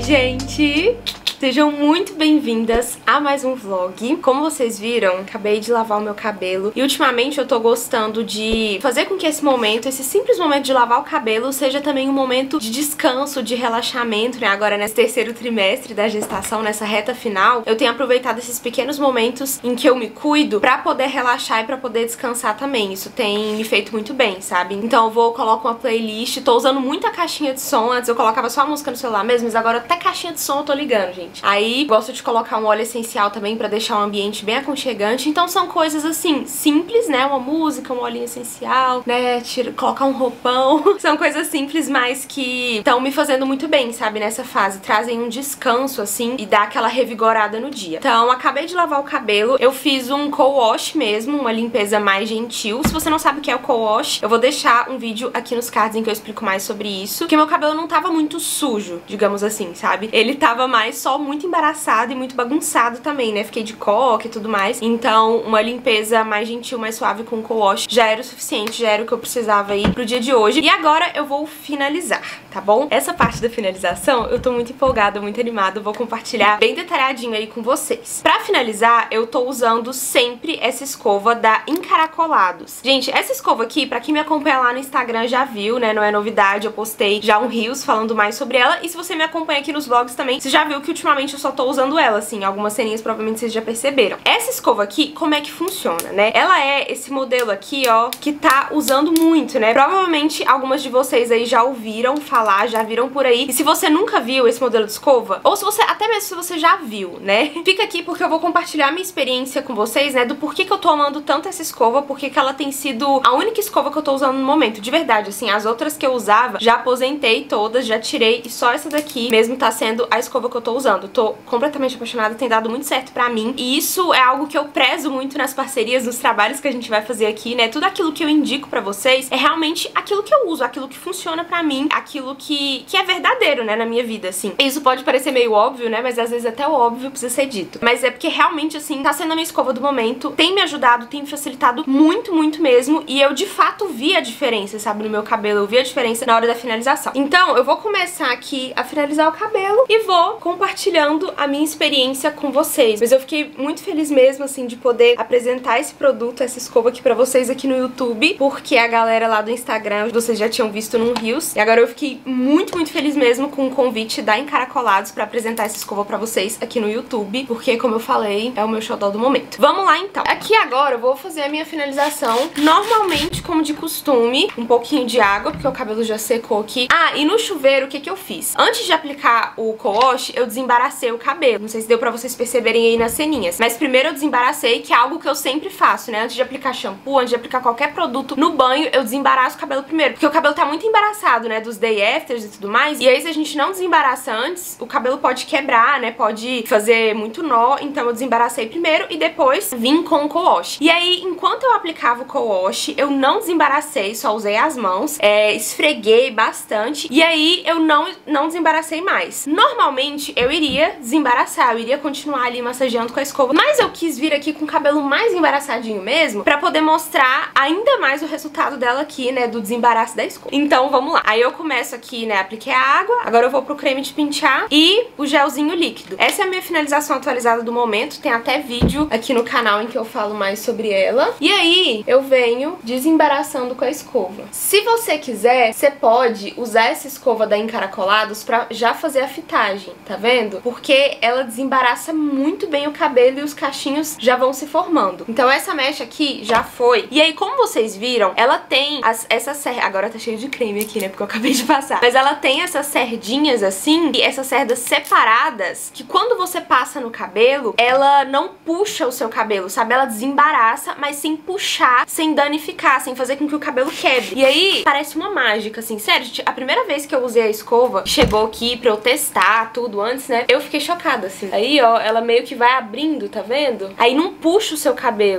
gente! Sejam muito bem-vindas a mais um vlog. Como vocês viram, acabei de lavar o meu cabelo e ultimamente eu tô gostando de fazer com que esse momento, esse simples momento de lavar o cabelo, seja também um momento de descanso, de relaxamento, né? Agora nesse terceiro trimestre da gestação, nessa reta final, eu tenho aproveitado esses pequenos momentos em que eu me cuido pra poder relaxar e pra poder descansar também. Isso tem me feito muito bem, sabe? Então eu coloco uma playlist, tô usando muita caixinha de som. Antes eu colocava só a música no celular mesmo, mas agora até caixinha de som eu tô ligando, gente. Aí gosto de colocar um óleo essencial também pra deixar o ambiente bem aconchegante. Então são coisas assim, simples, né? Uma música, um olhinho essencial, né? Colocar um roupão. São coisas simples, mas que estão me fazendo muito bem, sabe? Nessa fase. Trazem um descanso, assim, e dá aquela revigorada no dia. Então, acabei de lavar o cabelo. Eu fiz um co-wash mesmo, uma limpeza mais gentil. Se você não sabe o que é o co-wash, eu vou deixar um vídeo aqui nos cards em que eu explico mais sobre isso. Porque meu cabelo não tava muito sujo, digamos assim, sabe? Ele tava mais só muito embaraçado e muito bagunçado também, né? Fiquei de coque e tudo mais. Então, uma limpeza mais gentil, mais suave com co-wash já era o suficiente, já era o que eu precisava aí pro dia de hoje. E agora eu vou finalizar, tá bom? Essa parte da finalização, eu tô muito empolgada, muito animada. Eu vou compartilhar bem detalhadinho aí com vocês. Pra finalizar, eu tô usando sempre essa escova da Encaracolados. Gente, essa escova aqui, pra quem me acompanha lá no Instagram já viu, né? Não é novidade, eu postei já um Reels falando mais sobre ela. E se você me acompanha aqui nos vlogs também, você já viu que ultimamente eu só tô usando ela, assim. Algumas ceninhas provavelmente vocês já perceberam. Essa escova aqui, como é que funciona, né? Ela é esse modelo aqui, ó, que tá usando muito, né? Provavelmente algumas de vocês aí já ouviram falar, já viram por aí. E se você nunca viu esse modelo de escova, ou se você, até mesmo se você já viu, né? Fica aqui porque eu vou compartilhar minha experiência com vocês, né? Do porquê que eu tô amando tanto essa escova, porque que ela tem sido a única escova que eu tô usando no momento. De verdade, assim, as outras que eu usava, já aposentei todas, já tirei, e só essa daqui mesmo tá sendo a escova que eu tô usando. Tô completamente apaixonada, tem dado muito certo pra mim. E isso é algo que eu prezo muito nas parcerias, nos trabalhos que a gente vai fazer aqui, né? Tudo aquilo que eu indico pra vocês é realmente aquilo que eu uso, aquilo que funciona pra mim, aquilo que é verdadeiro, né, na minha vida, assim. Isso pode parecer meio óbvio, né, mas às vezes até o óbvio precisa ser dito. Mas é porque realmente, assim, tá sendo a minha escova do momento, tem me ajudado, tem me facilitado muito, muito mesmo, e eu de fato vi a diferença, sabe, no meu cabelo, eu vi a diferença na hora da finalização. Então, eu vou começar aqui a finalizar o cabelo e vou compartilhando a minha experiência com vocês. Mas eu fiquei muito feliz mesmo, assim, de poder apresentar esse produto, essa escova aqui pra vocês aqui no YouTube, porque a galera lá do Instagram, vocês já tinham visto num Reels, e agora eu fiquei muito, muito feliz mesmo com o convite da Encaracolados pra apresentar essa escova pra vocês aqui no YouTube, porque, como eu falei, é o meu xodó do momento. Vamos lá, então. Aqui agora eu vou fazer a minha finalização, normalmente, como de costume, um pouquinho de água, porque o cabelo já secou aqui. Ah, e no chuveiro, o que que eu fiz? Antes de aplicar o co-wash, eu desembaracei o cabelo. Não sei se deu pra vocês perceberem aí nas ceninhas. Mas primeiro eu desembaracei, que é algo que eu sempre faço, né? Antes de aplicar shampoo, antes de aplicar qualquer produto no banho, eu desembaraço o cabelo primeiro. Porque o cabelo tá muito embaraçado, né? Dos day afters e tudo mais. E aí, se a gente não desembaraça antes, o cabelo pode quebrar, né? Pode fazer muito nó. Então eu desembaracei primeiro e depois vim com o co-wash. E aí, enquanto eu aplicava o co-wash, eu não desembaracei, só usei as mãos. Esfreguei bastante. E aí, eu não desembaracei mais. Normalmente, eu iria desembaraçar, eu iria continuar ali massageando com a escova, mas eu quis vir aqui com o cabelo mais embaraçadinho mesmo, pra poder mostrar ainda mais o resultado dela aqui, né, do desembaraço da escova. Então, vamos lá. Aí eu começo aqui, né, apliquei a água, agora eu vou pro creme de pentear e o gelzinho líquido. Essa é a minha finalização atualizada do momento, tem até vídeo aqui no canal em que eu falo mais sobre ela. E aí, eu venho desembaraçando com a escova. Se você quiser, você pode usar essa escova da Encaracolados pra já fazer a fitagem, tá vendo? Porque ela desembaraça muito bem o cabelo e os cachinhos já vão se formando. Então essa mecha aqui já foi. E aí, como vocês viram, ela tem essas cerdas... Agora tá cheio de creme aqui, né? Porque eu acabei de passar. Mas ela tem essas cerdinhas assim, e essas cerdas separadas, que quando você passa no cabelo, ela não puxa o seu cabelo, sabe? Ela desembaraça, mas sem puxar, sem danificar, sem fazer com que o cabelo quebre. E aí, parece uma mágica, assim. Sério, a primeira vez que eu usei a escova, chegou aqui pra eu testar tudo antes, né? Eu fiquei chocada, assim. Aí, ó, ela meio que vai abrindo, tá vendo? Aí não puxa o seu cabelo.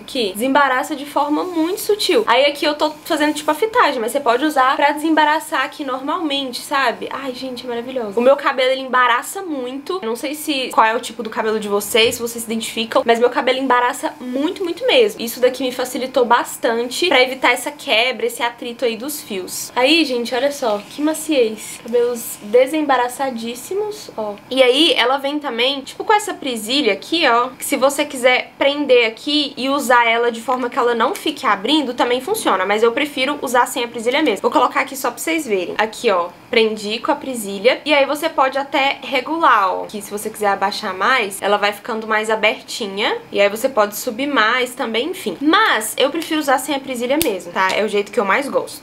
aqui, desembaraça de forma muito sutil. Aí aqui eu tô fazendo tipo a fitagem, mas você pode usar pra desembaraçar aqui normalmente, sabe? Ai, gente, é maravilhoso. O meu cabelo, ele embaraça muito. Não sei qual é o tipo do cabelo de vocês, se vocês se identificam, mas meu cabelo embaraça muito, muito mesmo. Isso daqui me facilitou bastante pra evitar essa quebra, esse atrito aí dos fios. Aí, gente, olha só, que maciez. Cabelos desembaraçadíssimos, ó. E aí, ela vem também, tipo, com essa presilha aqui, ó, que se você quiser prender aqui e usar ela de forma que ela não fique abrindo, também funciona, mas eu prefiro usar sem a presilha mesmo. Vou colocar aqui só pra vocês verem. Aqui, ó, prendi com a presilha. E aí você pode até regular, ó. Que se você quiser abaixar mais, ela vai ficando mais abertinha. E aí você pode subir mais também, enfim. Mas eu prefiro usar sem a presilha mesmo, tá? É o jeito que eu mais gosto.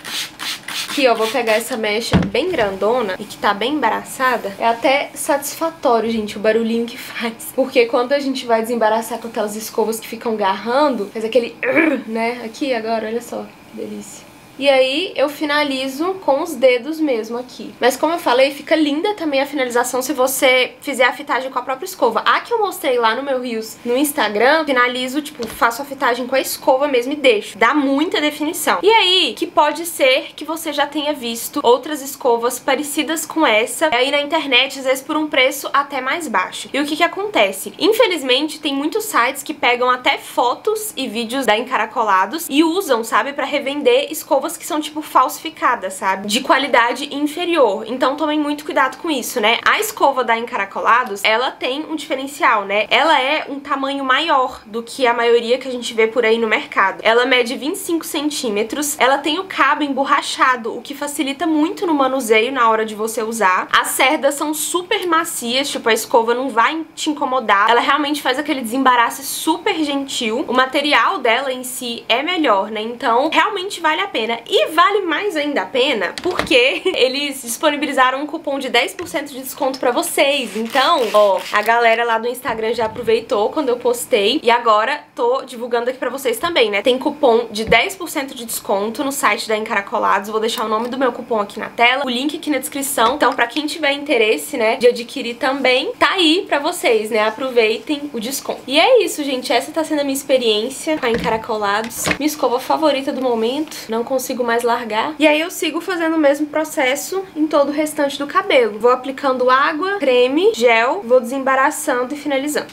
Aqui, ó, vou pegar essa mecha bem grandona e que tá bem embaraçada. É até satisfatório, gente, o barulhinho que faz. Porque quando a gente vai desembaraçar com aquelas escovas que ficam garrando, faz aquele... né? Aqui agora, olha só, que delícia. E aí eu finalizo com os dedos mesmo aqui. Mas como eu falei, fica linda também a finalização se você fizer a fitagem com a própria escova. A que eu mostrei lá no meu Reels no Instagram, finalizo, tipo, faço a fitagem com a escova mesmo e deixo. Dá muita definição. E aí, que pode ser que você já tenha visto outras escovas parecidas com essa aí na internet, às vezes por um preço até mais baixo. E o que acontece? Infelizmente, tem muitos sites que pegam até fotos e vídeos da Encaracolados e usam, sabe, pra revender escovas que são tipo falsificadas, sabe? De qualidade inferior. Então tomem muito cuidado com isso, né? A escova da Encaracolados, ela tem um diferencial, né? Ela é um tamanho maior do que a maioria que a gente vê por aí no mercado. Ela mede 25 centímetros, ela tem o cabo emborrachado, o que facilita muito no manuseio na hora de você usar. As cerdas são super macias, tipo, a escova não vai te incomodar. Ela realmente faz aquele desembaraço super gentil. O material dela em si é melhor, né? Então, realmente vale a pena. E vale mais ainda a pena porque eles disponibilizaram um cupom de 10% de desconto pra vocês. Então, ó, a galera lá do Instagram já aproveitou quando eu postei e agora tô divulgando aqui pra vocês também, né? Tem cupom de 10% de desconto no site da Encaracolados. Vou deixar o nome do meu cupom aqui na tela, o link aqui na descrição. Então, pra quem tiver interesse, né, de adquirir também, tá aí pra vocês, né? Aproveitem o desconto. E é isso, gente. Essa tá sendo a minha experiência com a Encaracolados. Minha escova favorita do momento. Não consigo mais largar. E aí eu sigo fazendo o mesmo processo em todo o restante do cabelo. Vou aplicando água, creme, gel, vou desembaraçando e finalizando.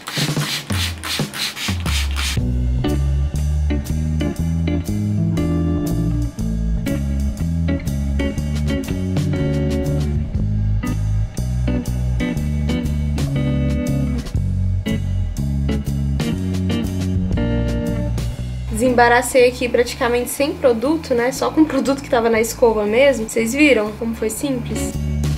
Desembaracei aqui praticamente sem produto, né? Só com o produto que tava na escova mesmo. Vocês viram como foi simples?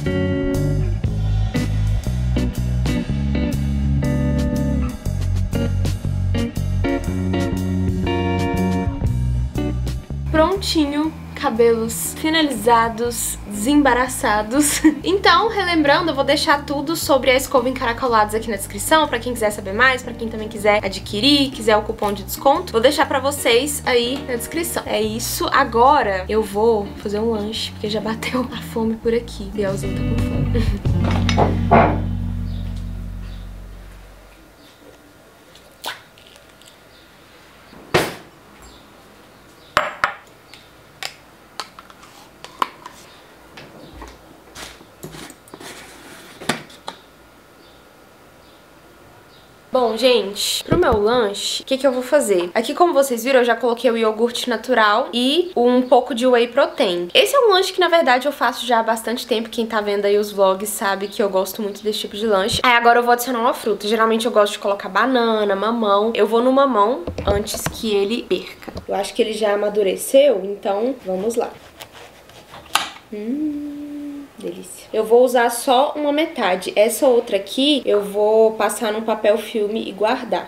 Prontinho. Cabelos finalizados, desembaraçados. Então, relembrando, eu vou deixar tudo sobre a escova Encaracolados aqui na descrição, pra quem quiser saber mais, pra quem também quiser adquirir, quiser o cupom de desconto. Vou deixar pra vocês aí na descrição. É isso. Agora eu vou fazer um lanche, porque já bateu a fome por aqui. Bielzinho tá com fome. Bom, gente, pro meu lanche, o que eu vou fazer? Aqui, como vocês viram, eu já coloquei o iogurte natural e um pouco de whey protein. Esse é um lanche que, na verdade, eu faço já há bastante tempo. Quem tá vendo aí os vlogs sabe que eu gosto muito desse tipo de lanche. Aí agora eu vou adicionar uma fruta. Geralmente eu gosto de colocar banana, mamão. Eu vou no mamão antes que ele perca. Eu acho que ele já amadureceu, então vamos lá. Delícia. Eu vou usar só uma metade. Essa outra aqui eu vou passar num papel filme e guardar.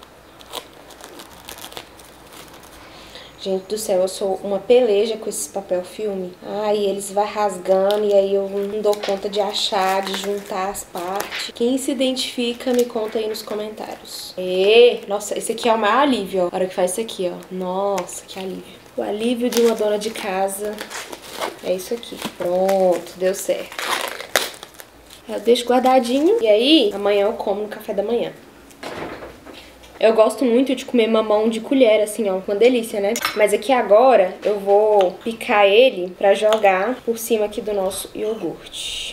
Gente do céu, eu sou uma peleja com esses papel filme. Ai, eles vai rasgando e aí eu não dou conta de achar, de juntar as partes. Quem se identifica, me conta aí nos comentários. Nossa, esse aqui é o maior alívio, ó. A hora que faz isso aqui, ó. Nossa, que alívio. O alívio de uma dona de casa é isso aqui. Pronto, deu certo. Eu deixo guardadinho e aí amanhã eu como no café da manhã. Eu gosto muito de comer mamão de colher, assim, ó, uma delícia, né? Mas aqui agora eu vou picar ele pra jogar por cima aqui do nosso iogurte.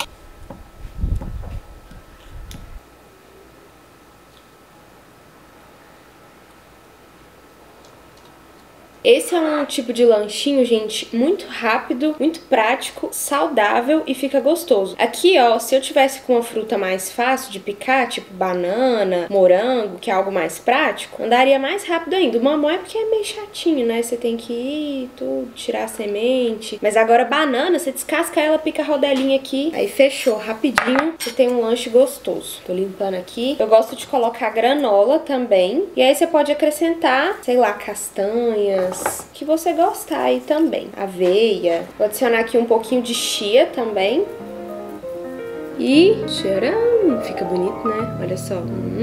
Esse é um tipo de lanchinho, gente, muito rápido, muito prático, saudável e fica gostoso. Aqui, ó, se eu tivesse com uma fruta mais fácil de picar, tipo banana, morango, que é algo mais prático, andaria mais rápido ainda. O mamão é porque é meio chatinho, né? Você tem que ir, tudo, tirar a semente. Mas agora banana, você descasca ela, pica a rodelinha aqui, aí fechou, rapidinho, você tem um lanche gostoso. Tô limpando aqui. Eu gosto de colocar granola também. E aí você pode acrescentar, sei lá, castanhas, que você gostar aí também. Aveia. Vou adicionar aqui um pouquinho de chia também. E tcharam! Fica bonito, né? Olha só.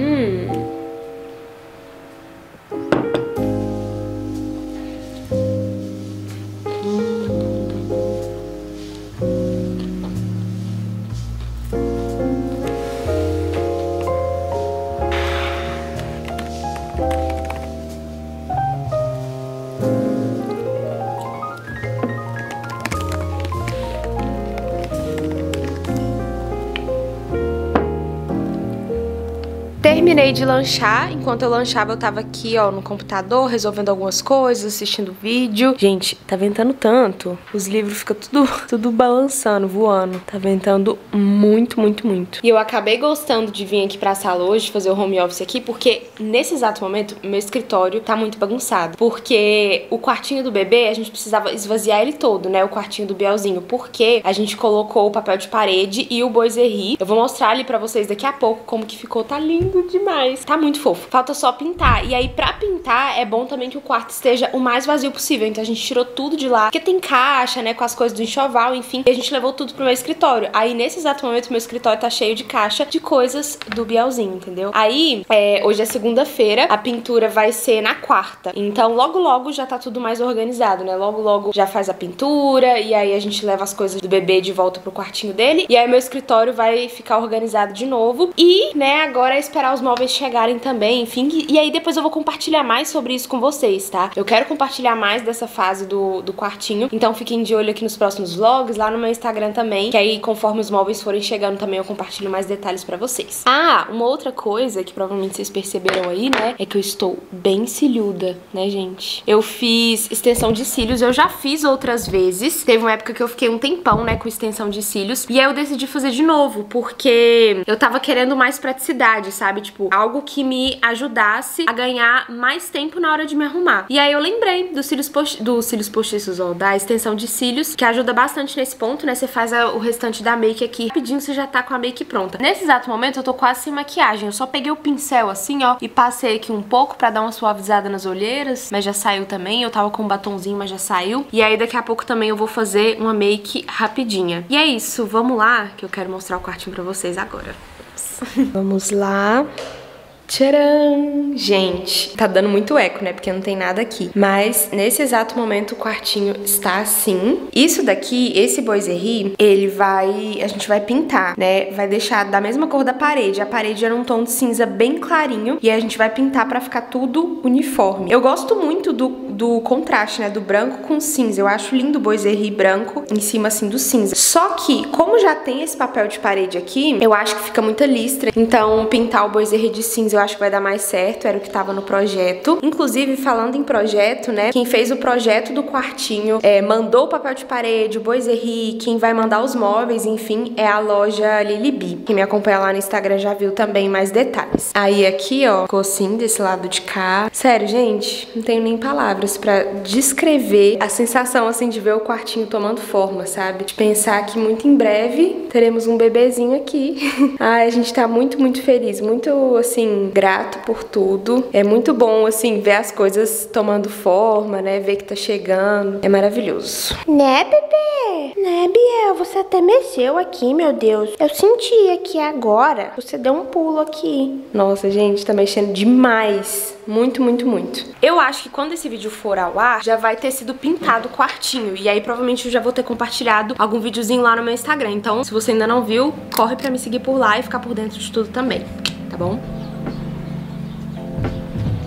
Terminei de lanchar. Enquanto eu lanchava, eu tava aqui, ó, no computador, resolvendo algumas coisas, assistindo vídeo. Gente, tá ventando tanto. Os livros ficam tudo balançando, voando. Tá ventando muito, muito, muito. E eu acabei gostando de vir aqui pra sala hoje, fazer o home office aqui, porque nesse exato momento, meu escritório tá muito bagunçado. Porque o quartinho do bebê, a gente precisava esvaziar ele todo, né? O quartinho do Bielzinho. Porque a gente colocou o papel de parede e o boiserie. Eu vou mostrar ali pra vocês daqui a pouco como que ficou. Tá lindo demais. Tá muito fofo. Falta só pintar. E aí, pra pintar, é bom também que o quarto esteja o mais vazio possível. Então a gente tirou tudo de lá. Porque tem caixa, né? Com as coisas do enxoval, enfim. E a gente levou tudo pro meu escritório. Aí, nesse exato momento, meu escritório tá cheio de caixa de coisas do Bielzinho, entendeu? Aí, hoje é segunda-feira. A pintura vai ser na quarta. Então, logo, logo já tá tudo mais organizado, né? Logo, logo já faz a pintura. E aí, a gente leva as coisas do bebê de volta pro quartinho dele. E aí, meu escritório vai ficar organizado de novo. E, né, agora é esperar os móveis chegarem também, enfim. E aí depois eu vou compartilhar mais sobre isso com vocês, tá? Eu quero compartilhar mais dessa fase do quartinho, então fiquem de olho aqui nos próximos vlogs, lá no meu Instagram também, que aí conforme os móveis forem chegando também eu compartilho mais detalhes pra vocês. Ah, uma outra coisa que provavelmente vocês perceberam aí, né, é que eu estou bem ciliuda, né, gente? Eu fiz extensão de cílios, eu já fiz outras vezes, teve uma época que eu fiquei um tempão, né, com extensão de cílios, e aí eu decidi fazer de novo, porque eu tava querendo mais praticidade, sabe? Tipo, algo que me ajudasse a ganhar mais tempo na hora de me arrumar. E aí eu lembrei dos cílios postiços, ó, da extensão de cílios, que ajuda bastante nesse ponto, né? Você faz o restante da make aqui, rapidinho você já tá com a make pronta. Nesse exato momento eu tô quase sem maquiagem, eu só peguei o pincel assim, ó, e passei aqui um pouco pra dar uma suavizada nas olheiras, mas já saiu também. Eu tava com um batonzinho, mas já saiu. E aí daqui a pouco também eu vou fazer uma make rapidinha. E é isso, vamos lá, que eu quero mostrar o quartinho pra vocês agora. Vamos lá. Tcharam! Gente, tá dando muito eco, né? Porque não tem nada aqui. Mas nesse exato momento o quartinho está assim. Isso daqui, esse boiserie, a gente vai pintar, né? Vai deixar da mesma cor da parede. A parede era um tom de cinza bem clarinho e a gente vai pintar pra ficar tudo uniforme. Eu gosto muito do contraste, né? Do branco com cinza. Eu acho lindo o boiserie branco em cima, assim, do cinza. Só que, como já tem esse papel de parede aqui, eu acho que fica muita listra. Então, pintar o boiserie de cinza eu acho que vai dar mais certo, era o que tava no projeto. Inclusive, falando em projeto, né, quem fez o projeto do quartinho, mandou o papel de parede, o boiserie, quem vai mandar os móveis, enfim, é a loja Lilibi. Quem me acompanha lá no Instagram já viu também mais detalhes. Aí aqui, ó, ficou assim, desse lado de cá. Sério, gente, não tenho nem palavras pra descrever a sensação, assim, de ver o quartinho tomando forma, sabe? De pensar que muito em breve teremos um bebezinho aqui. Ai, a gente tá muito, muito feliz, muito, assim, grato por tudo. É muito bom, assim, ver as coisas tomando forma, né? Ver que tá chegando. É maravilhoso. Né, bebê? Né, Biel? Você até mexeu aqui, meu Deus. Eu senti aqui agora. Você deu um pulo aqui. Nossa, gente, tá mexendo demais. Muito, muito, muito. Eu acho que quando esse vídeo for ao ar, já vai ter sido pintado o quartinho. E aí, provavelmente, eu já vou ter compartilhado algum videozinho lá no meu Instagram. Então, se você ainda não viu, corre pra me seguir por lá e ficar por dentro de tudo também. Tá bom?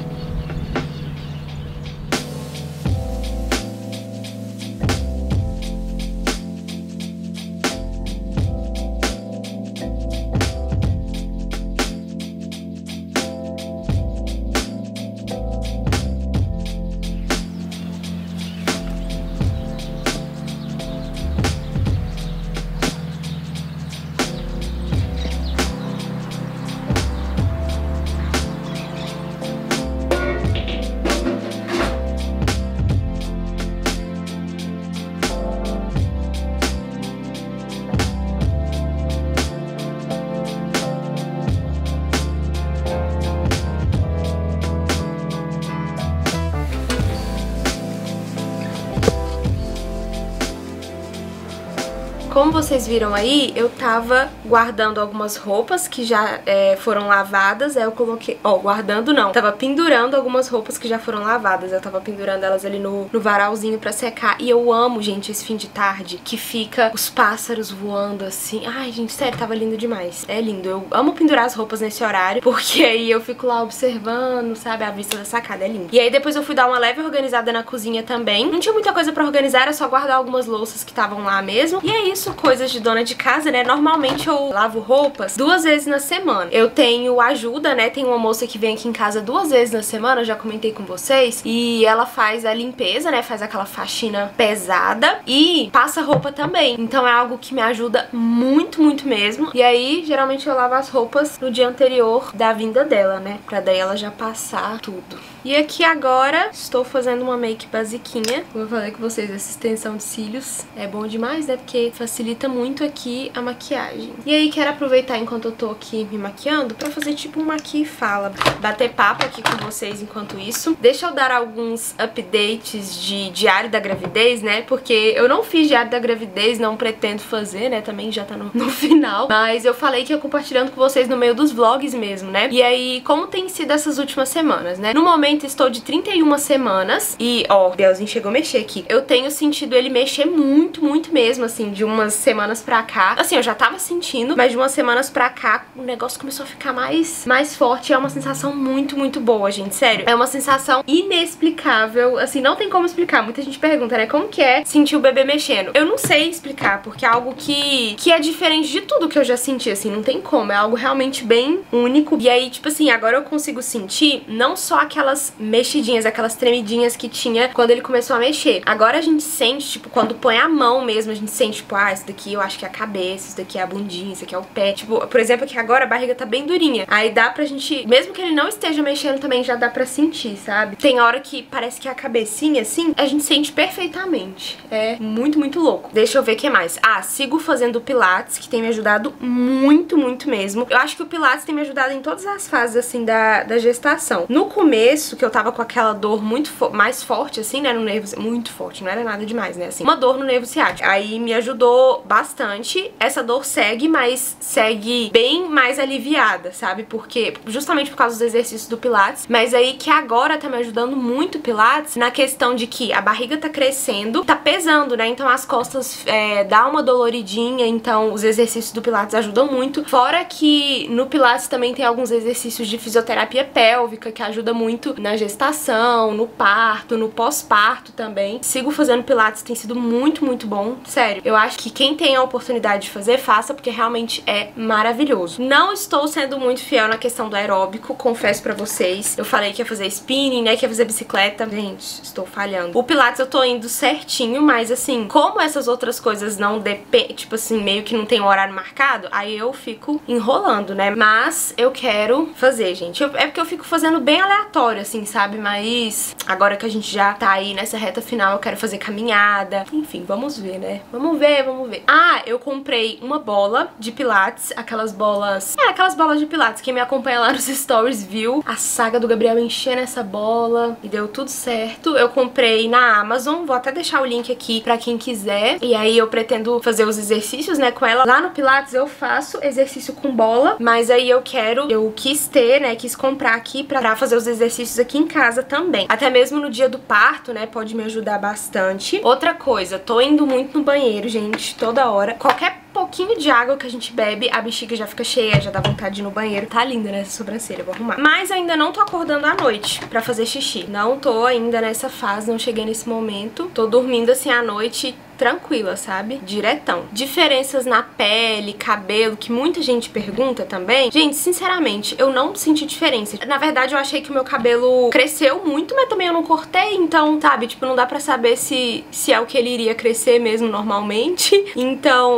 Como vocês viram aí, eu tava guardando algumas roupas que já foram lavadas. Aí eu coloquei... Ó, guardando não. Tava pendurando algumas roupas que já foram lavadas. Eu tava pendurando elas ali no varalzinho pra secar. E eu amo, gente, esse fim de tarde que fica os pássaros voando assim. Ai, gente, sério, tava lindo demais. É lindo. Eu amo pendurar as roupas nesse horário, porque aí eu fico lá observando, sabe, a vista da sacada. É lindo. E aí depois eu fui dar uma leve organizada na cozinha também. Não tinha muita coisa pra organizar, era só guardar algumas louças que estavam lá mesmo. E é isso, coisas de dona de casa, né? Normalmente eu lavo roupas 2 vezes na semana. Eu tenho ajuda, né? Tem uma moça que vem aqui em casa 2 vezes na semana, eu já comentei com vocês. E ela faz a limpeza, né? Faz aquela faxina pesada e passa roupa também. Então é algo que me ajuda muito, muito mesmo. E aí, geralmente eu lavo as roupas no dia anterior da vinda dela, né? Pra daí ela já passar tudo. E aqui agora estou fazendo uma make basiquinha. Vou falar com vocês, essa extensão de cílios é bom demais, né? Porque facilita muito aqui a maquiagem. E aí quero aproveitar enquanto eu tô aqui me maquiando pra fazer tipo um maqui e fala. Bater papo aqui com vocês enquanto isso. Deixa eu dar alguns updates de diário da gravidez, né? Porque eu não fiz diário da gravidez, não pretendo fazer, né? Também já tá no final. Mas eu falei que ia compartilhando com vocês no meio dos vlogs mesmo, né? E aí, como tem sido essas últimas semanas, né? No momento estou de 31 semanas e, ó, o Belzinho chegou a mexer aqui. Eu tenho sentido ele mexer muito, muito mesmo, assim, de umas semanas pra cá. Assim, eu já tava sentindo, mas de umas semanas pra cá o negócio começou a ficar mais forte. É uma sensação muito, muito boa, gente, sério. É uma sensação inexplicável, assim, não tem como explicar. Muita gente pergunta, né, como que é sentir o bebê mexendo? Eu não sei explicar, porque é algo que é diferente de tudo que eu já senti, assim, não tem como. É algo realmente bem único. E aí, tipo assim, agora eu consigo sentir não só aquelas mexidinhas, aquelas tremidinhas que tinha quando ele começou a mexer. Agora a gente sente, tipo, quando põe a mão mesmo, a gente sente, tipo, ah, isso daqui eu acho que é a cabeça, isso daqui é a bundinha, isso aqui é o pé. Tipo, por exemplo, aqui agora a barriga tá bem durinha. Aí dá pra gente, mesmo que ele não esteja mexendo também, já dá pra sentir, sabe? Tem hora que parece que a cabecinha, assim, a gente sente perfeitamente. É muito, muito louco. Deixa eu ver o que mais. Ah, sigo fazendo Pilates, que tem me ajudado muito, muito mesmo. Eu acho que o Pilates tem me ajudado em todas as fases, assim, da gestação. No começo, que eu tava com aquela dor muito mais forte, assim, né, no nervo, muito forte, não era nada demais, né, assim, uma dor no nervo ciático. Aí me ajudou bastante. Essa dor segue, mas segue bem mais aliviada, sabe? Porque, justamente por causa dos exercícios do Pilates, mas aí que agora tá me ajudando muito o Pilates na questão de que a barriga tá crescendo, tá pesando, né, então as costas dá uma doloridinha, então os exercícios do Pilates ajudam muito. Fora que no Pilates também tem alguns exercícios de fisioterapia pélvica que ajuda muito na gestação, no parto, no pós-parto também. Sigo fazendo Pilates, tem sido muito, muito bom. Sério, eu acho que quem tem a oportunidade de fazer, faça, porque realmente é maravilhoso. Não estou sendo muito fiel na questão do aeróbico, confesso pra vocês. Eu falei que ia fazer spinning, né, que ia fazer bicicleta. Gente, estou falhando. O Pilates eu tô indo certinho, mas assim, como essas outras coisas não dependem, tipo assim, meio que não tem um horário marcado, aí eu fico enrolando, né? Mas eu quero fazer, gente. É porque eu fico fazendo bem aleatório, assim, sabe? Mas agora que a gente já tá aí nessa reta final, eu quero fazer caminhada. Enfim, vamos ver, né? Vamos ver, vamos ver. Ah, eu comprei uma bola de Pilates, aquelas bolas... aquelas bolas de Pilates. Quem me acompanha lá nos stories viu a saga do Gabriel enchendo essa bola e deu tudo certo. Eu comprei na Amazon, vou até deixar o link aqui pra quem quiser. E aí eu pretendo fazer os exercícios, né, com ela. Lá no Pilates eu faço exercício com bola, mas aí eu quis ter, né, quis comprar aqui pra fazer os exercícios aqui em casa também. Até mesmo no dia do parto, né, pode me ajudar bastante. Outra coisa, tô indo muito no banheiro, gente, toda hora. Qualquer pouquinho de água que a gente bebe, a bexiga já fica cheia, já dá vontade de ir no banheiro. Tá linda, né, essa sobrancelha, vou arrumar. Mas ainda não tô acordando à noite pra fazer xixi. Não tô ainda nessa fase, não cheguei nesse momento. Tô dormindo assim à noite tranquila, sabe? Diretão. Diferenças na pele, cabelo, que muita gente pergunta também. Gente, sinceramente, eu não senti diferença. Na verdade, eu achei que o meu cabelo cresceu muito, mas também eu não cortei, então, sabe? Tipo, não dá pra saber se é o que ele iria crescer mesmo normalmente. Então, porque realmente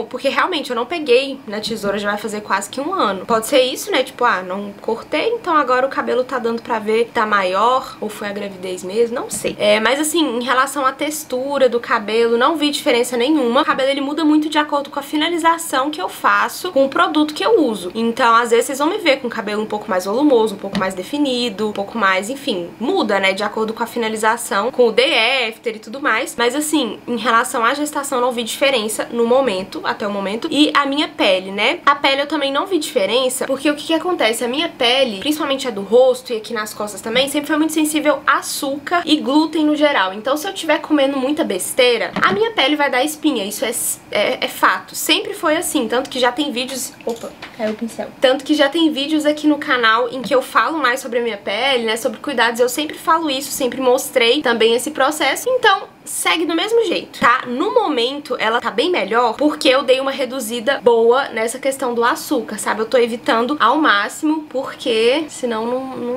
realmente eu não peguei na tesoura, já vai fazer quase que 1 ano. Pode ser isso, né? Tipo, não cortei, então agora o cabelo tá dando pra ver que tá maior, ou foi a gravidez mesmo, não sei. Mas assim, em relação à textura do cabelo, não vi diferença nenhuma. O cabelo, ele muda muito de acordo com a finalização que eu faço com o produto que eu uso. Então, às vezes, vocês vão me ver com o cabelo um pouco mais volumoso, um pouco mais definido, um pouco mais, enfim, muda, né? De acordo com a finalização, com o day after e tudo mais. Mas assim, em relação à gestação, não vi diferença no momento, até o momento. E a minha pele, né? A pele eu também não vi diferença, porque o que acontece? A minha pele, principalmente a do rosto e aqui nas costas também, sempre foi muito sensível a açúcar e glúten no geral. Então, se eu estiver comendo muita besteira, a minha pele vai dar espinha. Isso é fato. Sempre foi assim. Tanto que já tem vídeos... Opa, caiu o pincel. Tanto que já tem vídeos aqui no canal em que eu falo mais sobre a minha pele, né? Sobre cuidados. Eu sempre falo isso, sempre mostrei também esse processo. Então, segue do mesmo jeito, tá? No momento, ela tá bem melhor porque eu dei uma reduzida boa nessa questão do açúcar, sabe? Eu tô evitando ao máximo porque senão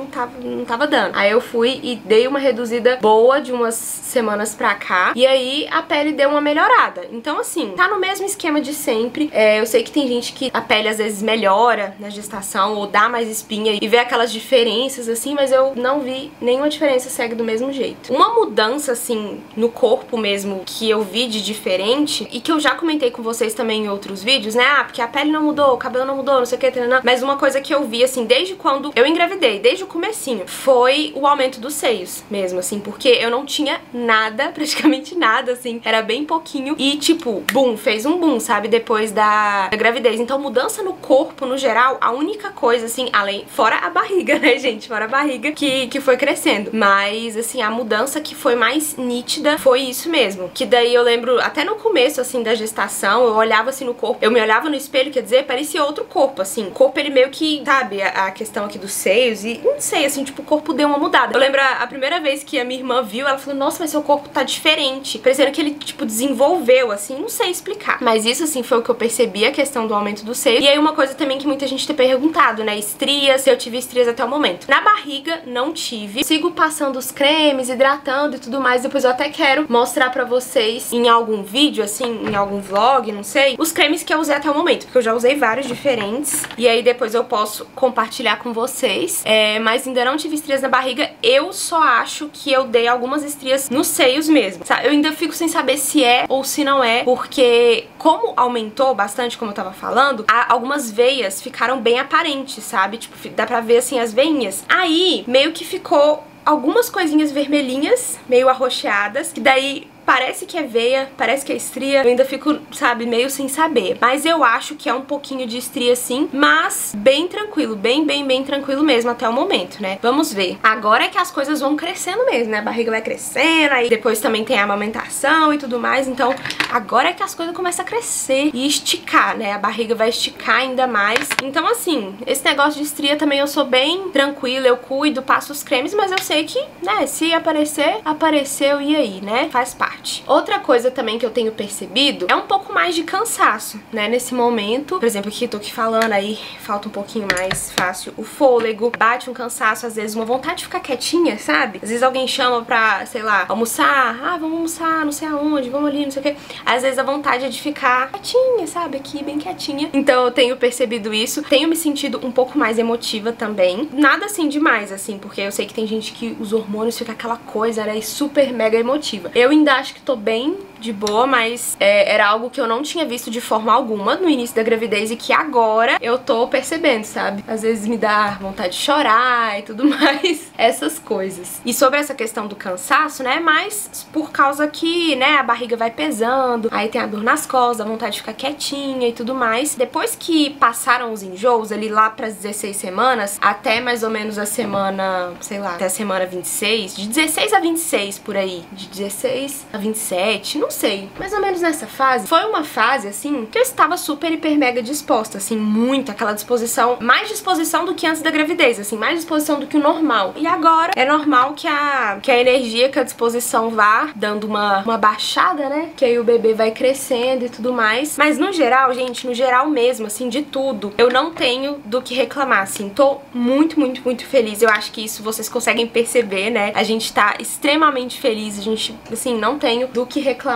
não tava dando. Aí eu fui e dei uma reduzida boa de umas semanas pra cá e aí a pele deu uma melhorada. Então, assim, tá no mesmo esquema de sempre. Eu sei que tem gente que a pele às vezes melhora na gestação ou dá mais espinha e vê aquelas diferenças, assim, mas eu não vi nenhuma diferença, segue do mesmo jeito. Uma mudança, assim, no corpo mesmo que eu vi de diferente e que eu já comentei com vocês também em outros vídeos, né? Porque a pele não mudou, o cabelo não mudou, não sei o que, mas uma coisa que eu vi, assim, desde quando eu engravidei, desde o comecinho, foi o aumento dos seios mesmo, assim, porque eu não tinha nada, praticamente nada, assim, era bem pouquinho e, tipo, boom, fez um boom, sabe? Depois da gravidez. Então, mudança no corpo, no geral, a única coisa, assim, fora a barriga, né, gente? Fora a barriga que foi crescendo. Mas, assim, a mudança que foi mais nítida foi isso mesmo. Que daí eu lembro, até no começo, assim, da gestação, eu olhava, assim, no corpo, eu me olhava no espelho, quer dizer, parecia outro corpo, assim. O corpo, ele meio que, sabe, a questão aqui dos seios e, não sei, assim, tipo, o corpo deu uma mudada. Eu lembro a primeira vez que a minha irmã viu, ela falou, nossa, mas seu corpo tá diferente. Parecendo que ele, tipo, desenvolveu, assim, não sei explicar. Mas isso, assim, foi o que eu percebi, a questão do aumento do seio. E aí uma coisa também que muita gente tem perguntado, né, estrias, se eu tive estrias até o momento. Na barriga, não tive. Sigo passando os cremes, hidratando e tudo mais, depois eu até quero mostrar pra vocês em algum vídeo, assim, em algum vlog, não sei, os cremes que eu usei até o momento, porque eu já usei vários diferentes, e aí depois eu posso compartilhar com vocês, mas ainda não tive estrias na barriga, eu só acho que eu dei algumas estrias nos seios mesmo, sabe? Eu ainda fico sem saber se é ou se não é, porque como aumentou bastante, como eu tava falando, algumas veias ficaram bem aparentes, sabe? Tipo, dá pra ver, assim, as veinhas. Aí, meio que ficou algumas coisinhas vermelhinhas, meio arroxeadas, que daí parece que é veia, parece que é estria, eu ainda fico, sabe, meio sem saber. Mas eu acho que é um pouquinho de estria sim, mas bem tranquilo, bem tranquilo mesmo até o momento, né? Vamos ver. Agora é que as coisas vão crescendo mesmo, né? A barriga vai crescendo, aí depois também tem a amamentação e tudo mais, então agora é que as coisas começam a crescer e esticar, né? A barriga vai esticar ainda mais. Então, assim, esse negócio de estria também eu sou bem tranquila, eu cuido, passo os cremes, mas eu sei que, né, se aparecer, apareceu e aí, né? Faz parte. Outra coisa também que eu tenho percebido é um pouco mais de cansaço, né, nesse momento. Por exemplo, aqui, tô aqui falando, aí falta um pouquinho mais fácil o fôlego, bate um cansaço, às vezes uma vontade de ficar quietinha, sabe? Às vezes alguém chama pra, sei lá, almoçar, vamos almoçar, não sei aonde, vamos ali, não sei o que. Às vezes a vontade é de ficar quietinha, sabe? Aqui, bem quietinha. Então eu tenho percebido isso, tenho me sentido um pouco mais emotiva também. Nada assim demais, assim, porque eu sei que tem gente que os hormônios ficam aquela coisa, né, super mega emotiva. Eu ainda acho que tô bem de boa, mas era algo que eu não tinha visto de forma alguma no início da gravidez e que agora eu tô percebendo, sabe? Às vezes me dá vontade de chorar e tudo mais, essas coisas. E sobre essa questão do cansaço, né, mas por causa que, né, a barriga vai pesando, aí tem a dor nas costas, a vontade de ficar quietinha e tudo mais. Depois que passaram os enjoos, ali lá pras 16 semanas, até mais ou menos a semana, sei lá, até a semana 26, de 16 a 26 por aí, de 16 a 27, não sei, mais ou menos nessa fase. Foi uma fase, assim, que eu estava super, hiper, mega disposta, assim, muito, aquela disposição, mais disposição do que antes da gravidez, assim, mais disposição do que o normal. E agora é normal que a energia, que a disposição vá dando uma baixada, né, que aí o bebê vai crescendo e tudo mais. Mas no geral, gente, no geral mesmo, assim, de tudo, eu não tenho do que reclamar, assim, tô muito feliz. Eu acho que isso vocês conseguem perceber, né, a gente tá extremamente feliz, a gente, assim, não tenho do que reclamar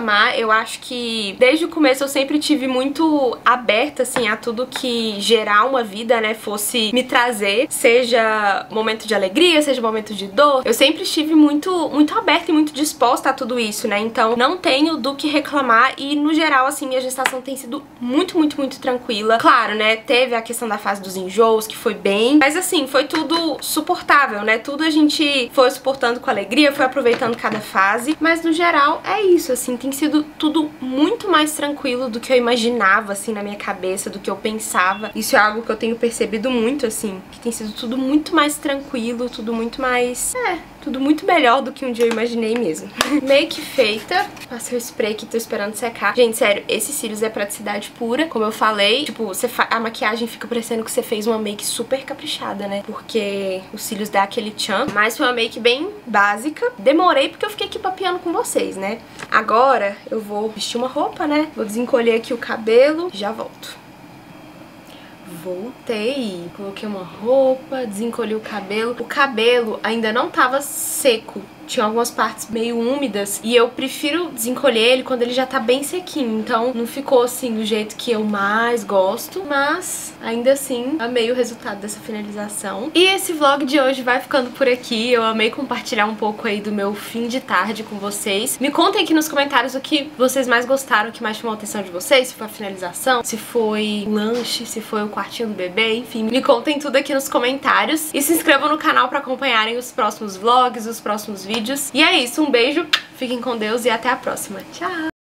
reclamar. Eu acho que desde o começo eu sempre tive muito aberta, assim, a tudo que gerar uma vida, né, fosse me trazer, seja momento de alegria, seja momento de dor. Eu sempre estive muito aberta e muito disposta a tudo isso, né, então não tenho do que reclamar e, no geral, assim, minha gestação tem sido muito tranquila. Claro, né, teve a questão da fase dos enjoos, que foi bem, mas assim, foi tudo suportável, né, tudo a gente foi suportando com alegria, foi aproveitando cada fase, mas no geral é isso, assim, tem sido tudo muito mais tranquilo do que eu imaginava, assim, na minha cabeça, do que eu pensava. Isso é algo que eu tenho percebido muito, assim, que tem sido tudo muito mais tranquilo, tudo muito mais... tudo muito melhor do que um dia eu imaginei mesmo. Make feita. Passei o spray aqui, tô esperando secar. Gente, sério, esses cílios é praticidade pura. Como eu falei, tipo, a maquiagem fica parecendo que você fez uma make super caprichada, né? Porque os cílios dá aquele tchan. Mas foi uma make bem básica. Demorei porque eu fiquei aqui papeando com vocês, né? Agora eu vou vestir uma roupa, né? Vou desencolher aqui o cabelo e já volto. Voltei, coloquei uma roupa, desencolhi o cabelo. O cabelo ainda não tava seco, tinha algumas partes meio úmidas e eu prefiro desencolher ele quando ele já tá bem sequinho, então não ficou assim do jeito que eu mais gosto, mas ainda assim amei o resultado dessa finalização. E esse vlog de hoje vai ficando por aqui. Eu amei compartilhar um pouco aí do meu fim de tarde com vocês. Me contem aqui nos comentários o que vocês mais gostaram, o que mais chamou a atenção de vocês, se foi a finalização, se foi o lanche, se foi o quartinho do bebê, enfim, me contem tudo aqui nos comentários e se inscrevam no canal pra acompanharem os próximos vlogs, os próximos vídeos. E é isso, um beijo, fiquem com Deus e até a próxima. Tchau!